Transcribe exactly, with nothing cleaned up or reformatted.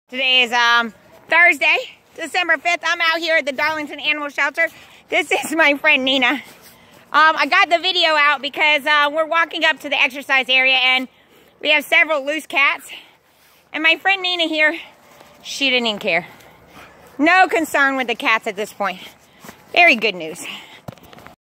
Today is um, Thursday, December fifth. I'm out here at the Darlington Animal Shelter. This is my friend Nina. Um, I got the video out because uh, we're walking up to the exercise area and we have several loose cats. And my friend Nina here, she didn't even care. No concern with the cats at this point. Very good news.